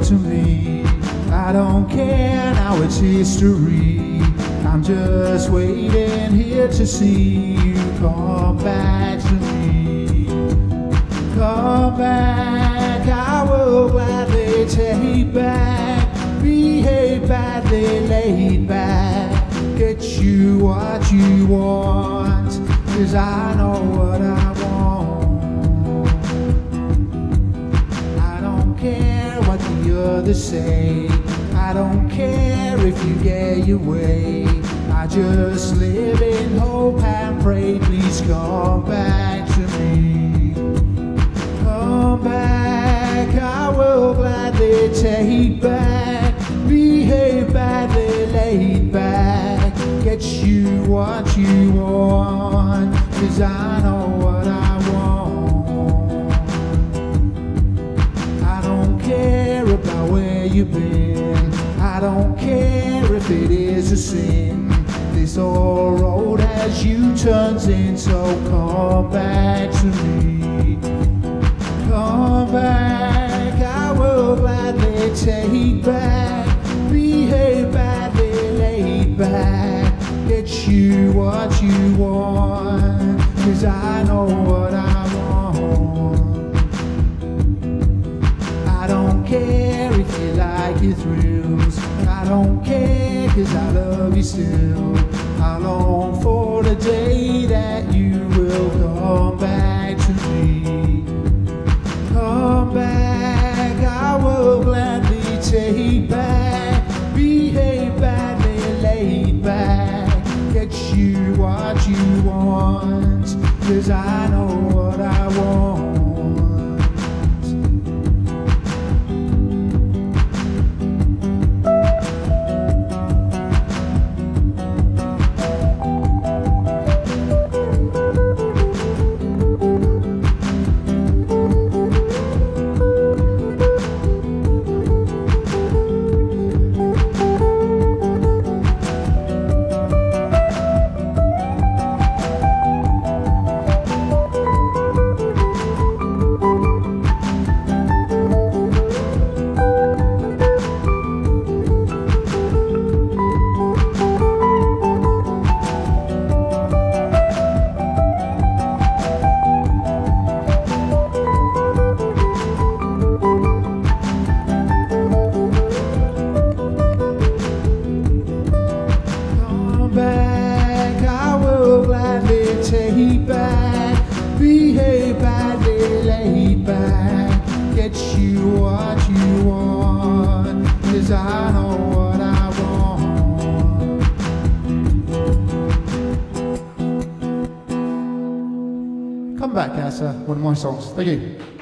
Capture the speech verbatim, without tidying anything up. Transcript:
up to me. I don't care, now it's history. I'm just waiting here to see you come back to me. Come back, I will gladly take back. Behave badly, laid back. Get you what you want, 'cause I know what I want. I don't care what the others say. I don't care if you get your way. I just live in hope and pray. Please come back to me. Come back, I will gladly take back. Behave badly, laid back. Get you what you want, 'cause I know what I want. I don't care about where you've been. I don't care if it is a sin. This old road has U-turns in, so come back to me. Come back, I will gladly take back. Behave badly, laid back. Get you what you want, 'cause I know what I want. I don't care if you like your thrills. I don't care, 'cause I love you still. I long for the day that you will come back to me. Come back, I will gladly take back. Behave badly, laid back. Get you what you want, 'cause I know what I want. Take back, behave badly, laid back. Get you what you want, 'cause I know what I want. Come back, Asa, one of my songs. Thank you.